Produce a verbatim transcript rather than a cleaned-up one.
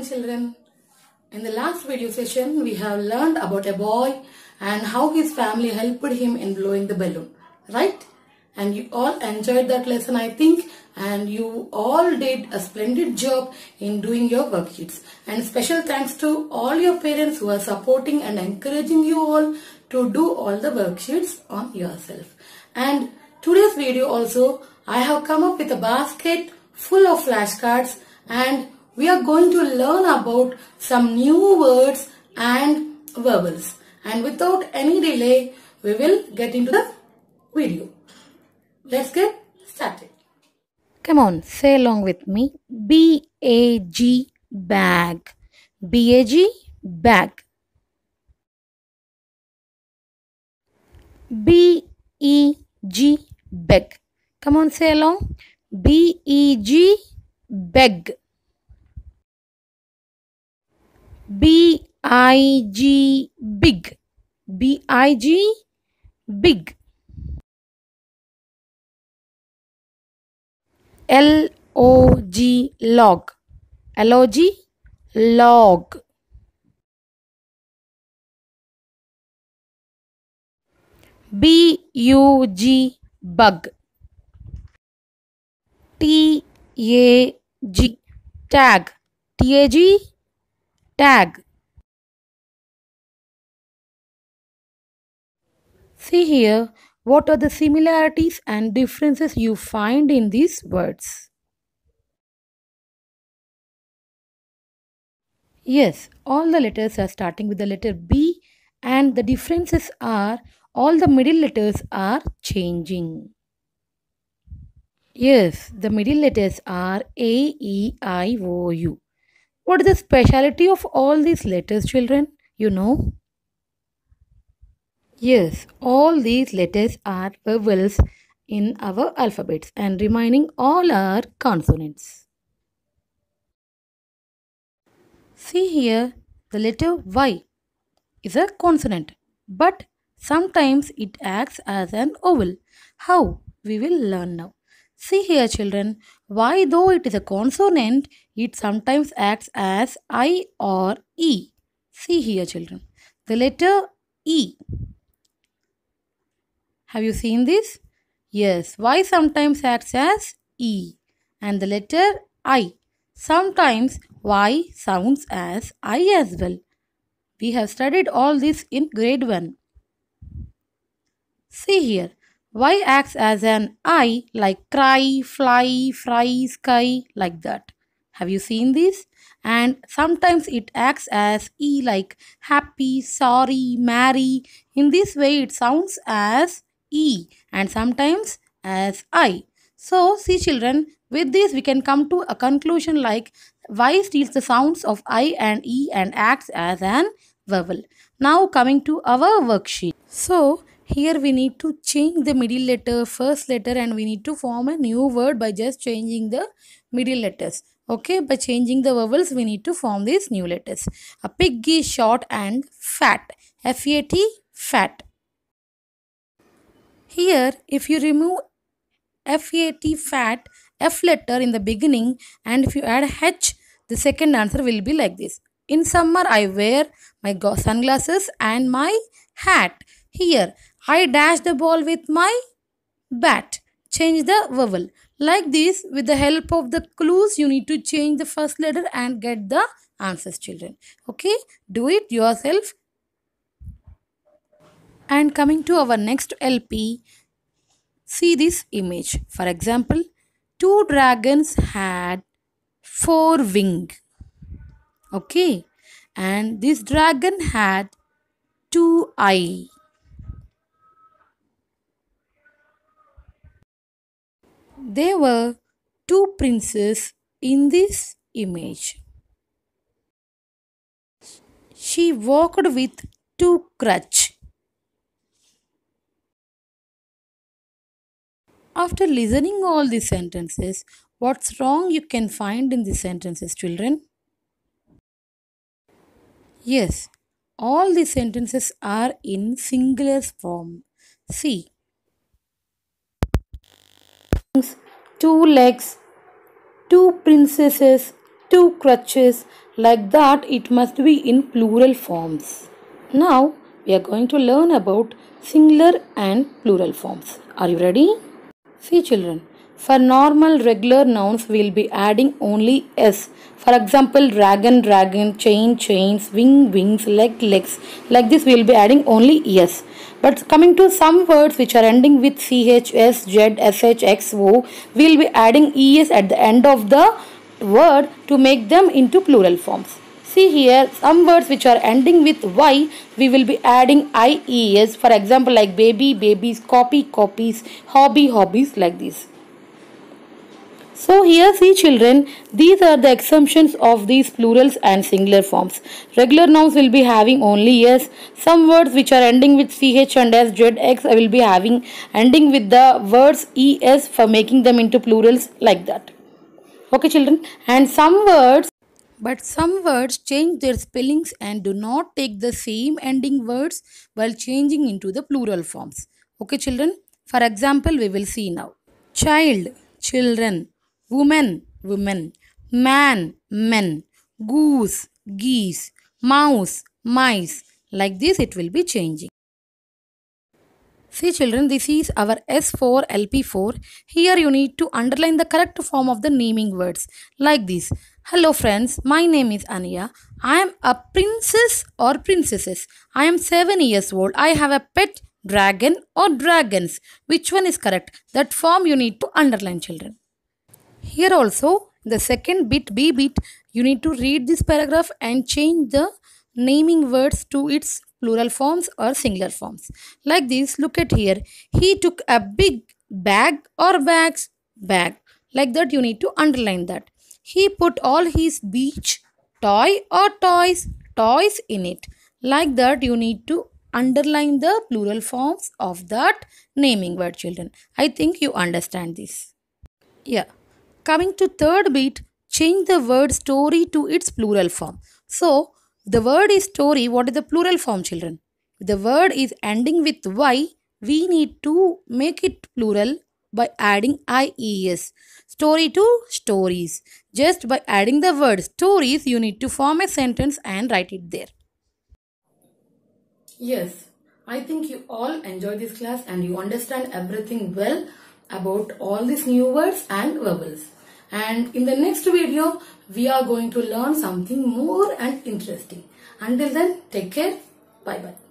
children. In the last video session, we have learned about a boy and how his family helped him in blowing the balloon, right? And you all enjoyed that lesson, I think, and you all did a splendid job in doing your worksheets. And special thanks to all your parents who are supporting and encouraging you all to do all the worksheets on yourself. And today's video also, I have come up with a basket full of flashcards, and we are going to learn about some new words and vowels. And without any delay, we will get into the video. Let's get started. Come on, say along with me. B A G, bag. B A G, bag. B E G, beg. Come on, say along. B E G, beg. B I G, big. B I G, big. L O G, log. L O G, log. B U G, bug. T A G, tag. T A G, tag. See here, what are the similarities and differences you find in these words? Yes, all the letters are starting with the letter B, and the differences are all the middle letters are changing. Yes, the middle letters are A, E, I, O, U. What is the speciality of all these letters, children? You know? Yes, all these letters are vowels in our alphabets, and remaining all are consonants. See here, the letter Y is a consonant, but sometimes it acts as an vowel. How? We will learn now. See here, children, Y, though it is a consonant, it sometimes acts as I or E. See here, children, the letter E. Have you seen this? Yes, Y sometimes acts as E, and the letter I. Sometimes Y sounds as I as well. We have studied all this in grade one. See here, Y acts as an I like cry, fly, fry, sky, like that. Have you seen this? And sometimes it acts as E like happy, sorry, marry. In this way it sounds as E and sometimes as I. So see children, with this we can come to a conclusion like Y steals the sounds of I and E and acts as an vowel. Now coming to our worksheet. So here we need to change the middle letter, first letter, and we need to form a new word by just changing the middle letters. Okay, by changing the vowels we need to form these new letters. A pig is short and fat. F A T, fat. Here, if you remove F A T, fat, F letter in the beginning, and if you add H, the second answer will be like this. In summer, I wear my sunglasses and my hat. Here, I dash the ball with my bat. Change the vowel. Like this, with the help of the clues, you need to change the first letter and get the answers, children. Okay, do it yourself. And coming to our next L P, see this image. For example, two dragons had four wings. Okay, and this dragon had two eyes. There were two princes in this image. She walked with two crutches. After listening all these sentences, what's wrong you can find in these sentences, children? Yes, all these sentences are in singular form. See. Two legs, two princesses, two crutches. Like that, it must be in plural forms. Now, we are going to learn about singular and plural forms. Are you ready? See children, for normal regular nouns we will be adding only s. For example, dragon, dragon, chain, chains, wing, wings, leg, legs. Like this we will be adding only s. But coming to some words which are ending with ch, s, z, sh, x, o, we will be adding es at the end of the word to make them into plural forms. See here, some words which are ending with y, we will be adding ies. For example, like baby, babies, copy, copies, hobby, hobbies, like this. So here see children, these are the exemptions of these plurals and singular forms. Regular nouns will be having only s. Some words which are ending with ch and s, z, x, I will be having ending with the words es for making them into plurals like that. Okay children, and some words But some words change their spellings and do not take the same ending words while changing into the plural forms. Okay children, for example we will see now. Child, children, woman, women, man, men, goose, geese, mouse, mice. Like this it will be changing. See children, this is our S four L P four. Here you need to underline the correct form of the naming words like this. Hello friends, my name is Ania. I am a princess or princesses. I am seven years old. I have a pet dragon or dragons. Which one is correct? That form you need to underline children. Here also, the second bit, B bit, you need to read this paragraph and change the naming words to its plural forms or singular forms. Like this, look at here. He took a big bag or bags, bag. Like that, you need to underline that. He put all his beach toy or toys, toys in it. Like that, you need to underline the plural forms of that naming word, children. I think you understand this. Yeah. Coming to third bit, change the word story to its plural form. So, the word is story. What is the plural form, children? The word is ending with y. We need to make it plural by adding ies. Story to stories. Just by adding the word stories, you need to form a sentence and write it there. Yes, I think you all enjoy this class and you understand everything well about all these new words and vowels. And in the next video, we are going to learn something more and interesting. Until then, take care. Bye-bye.